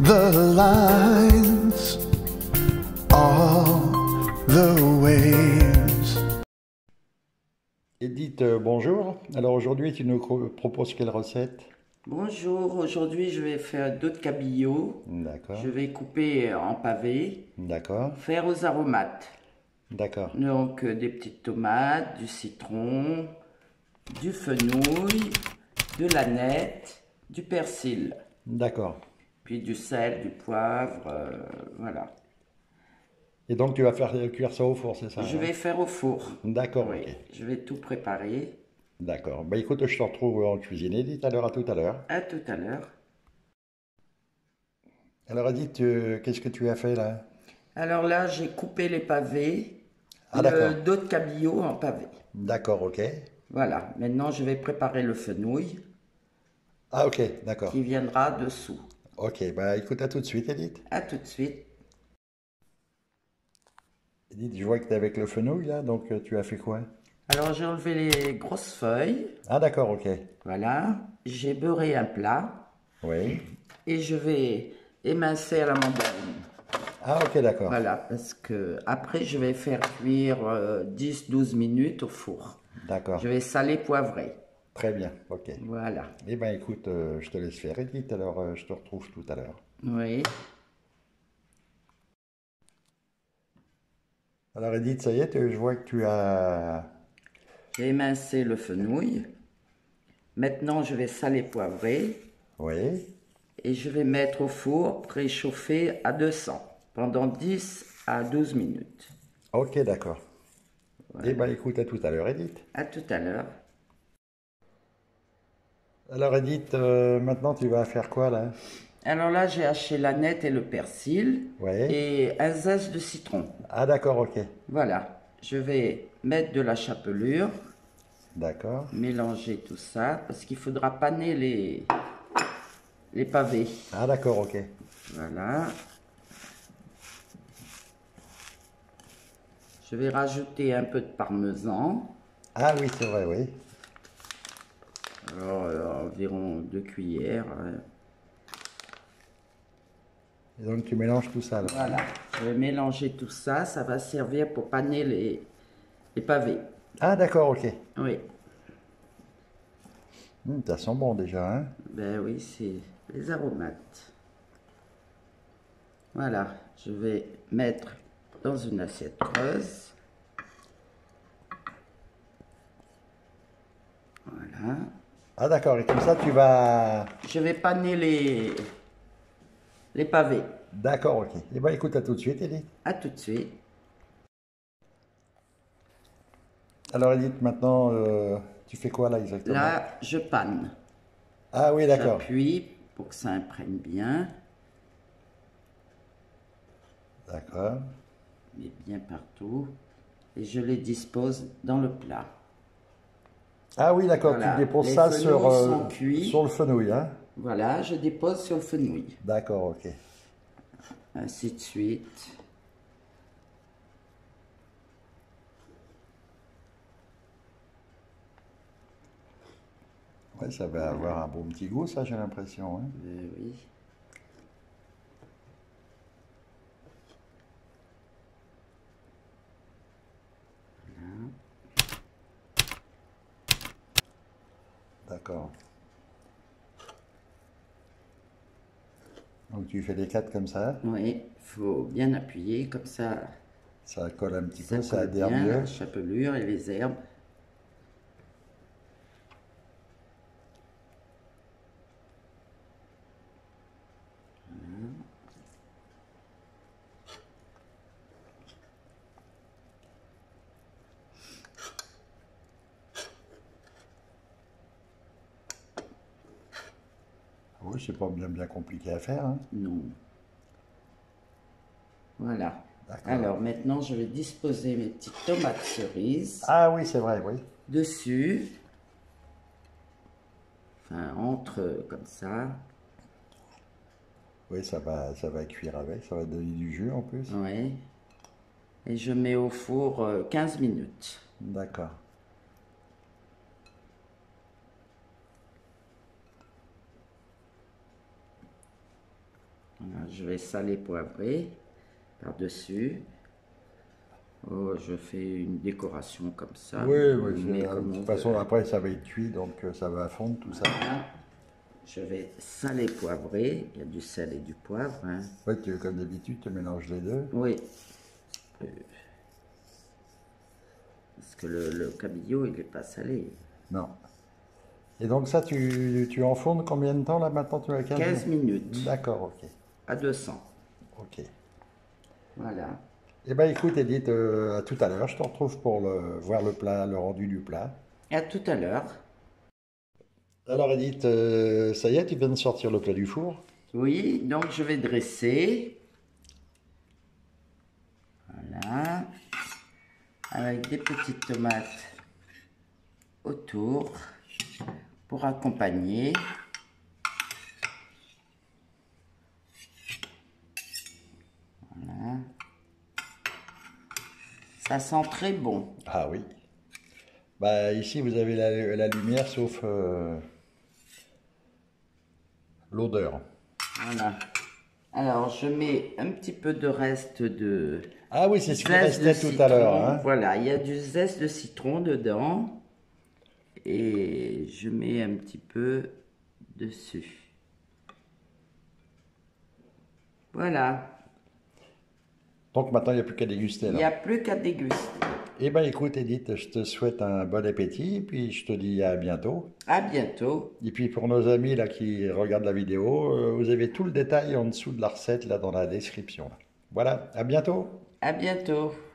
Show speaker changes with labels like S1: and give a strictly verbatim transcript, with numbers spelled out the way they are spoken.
S1: the lines, all the waves.
S2: Edith, euh, bonjour. Alors aujourd'hui, tu nous proposes quelle recette?
S3: Bonjour, aujourd'hui je vais faire d'autres cabillaud.
S2: D'accord.
S3: Je vais couper en pavés,
S2: D'accord.
S3: faire aux aromates.
S2: D'accord.
S3: Donc euh, des petites tomates, du citron, du fenouil, de l'aneth, du persil.
S2: D'accord.
S3: Puis du sel, du poivre, euh, voilà.
S2: Et donc tu vas faire cuire ça au four, c'est ça?
S3: Je
S2: hein
S3: vais faire au four.
S2: D'accord,
S3: Oui,
S2: ok.
S3: je vais tout préparer.
S2: D'accord. Bah écoute, je te retrouve en cuisine, Edith. Alors à tout à l'heure.
S3: À tout à l'heure.
S2: Alors Edith, tu- qu'est-ce que tu as fait là?
S3: Alors là, j'ai coupé les pavés,
S2: Ah d'accord.
S3: le d'autres cabillaud en pavés.
S2: D'accord, ok.
S3: Voilà, maintenant je vais préparer le fenouil
S2: Ah ok, d'accord.
S3: qui viendra dessous.
S2: Ok, bah écoute, à tout de suite, Edith.
S3: À tout de suite.
S2: Edith, je vois que tu es avec le fenouil là, donc euh, tu as fait quoi?
S3: Alors j'ai enlevé les grosses feuilles,
S2: Ah d'accord, ok.
S3: voilà. J'ai beurré un plat
S2: Oui.
S3: et je vais émincer à la mandarine.
S2: Ah ok, d'accord.
S3: Voilà, parce que après je vais faire cuire euh, dix douze minutes au four.
S2: D'accord.
S3: Je vais saler, poivrer.
S2: Très bien, ok.
S3: Voilà.
S2: Eh bien écoute, euh, je te laisse faire, Edith, alors euh, je te retrouve tout à l'heure.
S3: Oui.
S2: Alors Edith, ça y est, tu- je vois que tu as...
S3: J'ai émincé le fenouil. Maintenant je vais saler, poivrer.
S2: Oui.
S3: Et je vais mettre au four préchauffé à deux cents pendant dix à douze minutes.
S2: Ok, d'accord. Eh bien écoute, à tout à l'heure, Edith.
S3: À tout à l'heure.
S2: Alors Edith, euh, maintenant tu vas faire quoi là?
S3: Alors là, j'ai haché l'aneth et le persil
S2: Ouais.
S3: et un zeste de citron.
S2: Ah d'accord, ok.
S3: Voilà. Je vais mettre de la chapelure,
S2: D'accord.
S3: mélanger tout ça parce qu'il faudra paner les, les pavés.
S2: Ah d'accord, ok.
S3: Voilà. Je vais rajouter un peu de parmesan.
S2: Ah oui, c'est vrai, oui.
S3: Alors, euh, environ deux cuillères. hein.
S2: Et donc tu mélanges tout ça là.
S3: Voilà, je vais mélanger tout ça, ça va servir pour paner les, les pavés.
S2: Ah d'accord, ok.
S3: Oui,
S2: Hum, ça sent bon déjà, hein?
S3: ben oui, c'est les aromates. Voilà, je vais mettre dans une assiette creuse. Voilà.
S2: Ah d'accord, et comme ça tu vas...
S3: Je vais paner les, les pavés.
S2: D'accord, ok. Eh bien écoute, à tout de suite, Edith.
S3: À tout de suite.
S2: Alors Edith, maintenant, euh, tu fais quoi là exactement?
S3: Là, je panne.
S2: Ah oui, d'accord.
S3: J'appuie pour que ça imprègne bien,
S2: D'accord.
S3: mais bien partout. Et je les dispose dans le plat.
S2: Ah oui, d'accord,
S3: Voilà.
S2: tu déposes
S3: Les
S2: ça
S3: fenouils
S2: sur, euh,
S3: sont cuits.
S2: sur le fenouil, hein?
S3: Voilà, je dépose sur le fenouil.
S2: D'accord, ok.
S3: Ainsi de suite.
S2: Ouais, ça va avoir un bon petit goût, ça, j'ai l'impression, hein?
S3: Euh, oui.
S2: D'accord. Donc tu fais les quatre comme ça,
S3: Oui, il faut bien appuyer, comme ça,
S2: ça colle un petit
S3: ça
S2: peu, ça
S3: colle
S2: adhère
S3: bien,
S2: mieux.
S3: la chapelure et les herbes.
S2: Oui, c'est pas bien bien compliqué à faire, hein?
S3: Non. Voilà.
S2: D'accord.
S3: Alors maintenant, je vais disposer mes petites tomates cerises
S2: Ah oui, c'est vrai, oui.
S3: dessus. Enfin, entre comme ça.
S2: Oui, ça va, ça va cuire avec, ça va donner du jus en plus.
S3: Oui. Et je mets au four euh, quinze minutes.
S2: D'accord.
S3: Voilà, je vais saler, poivrer par-dessus. Oh, je fais une décoration comme ça.
S2: Oui,
S3: On
S2: oui,
S3: met
S2: de
S3: comme on
S2: toute façon,
S3: veut.
S2: après, ça va être cuit, donc euh, ça va fondre tout ça.
S3: Voilà. Je vais saler, poivrer. Il y a du sel et du poivre. Hein.
S2: Ouais, tu, comme d'habitude, tu mélanges les deux.
S3: Oui. Euh, Parce que le, le cabillaud, il n'est pas salé.
S2: Non. Et donc ça, tu, tu enfournes combien de temps là maintenant tu as
S3: quinze minutes
S2: D'accord, ok.
S3: à deux cents.
S2: Ok.
S3: Voilà.
S2: Eh bien écoute Edith, euh, à tout à l'heure, je te retrouve pour le, voir le plat, le rendu du plat.
S3: À tout à l'heure.
S2: Alors Edith, euh, ça y est, tu viens de sortir le plat du four.
S3: Oui, donc je vais dresser. Voilà. Avec des petites tomates autour pour accompagner. Voilà. Ça sent très bon.
S2: Ah oui. Bah ici vous avez la, la lumière sauf euh, l'odeur.
S3: Voilà. Alors je mets un petit peu de reste de
S2: Ah oui, c'est ce qui
S3: zeste de
S2: restait tout
S3: citron.
S2: à l'heure. Hein.
S3: Voilà, il y a du zeste de citron dedans. Et je mets un petit peu dessus. Voilà.
S2: Donc maintenant il n'y a plus qu'à déguster.
S3: Il n'y a plus qu'à déguster.
S2: Eh bien écoute Edith, je te souhaite un bon appétit, puis je te dis à bientôt.
S3: À bientôt.
S2: Et puis pour nos amis là qui regardent la vidéo, euh, vous avez tout le détail en dessous de la recette là dans la description. Là. Voilà, à bientôt.
S3: À bientôt.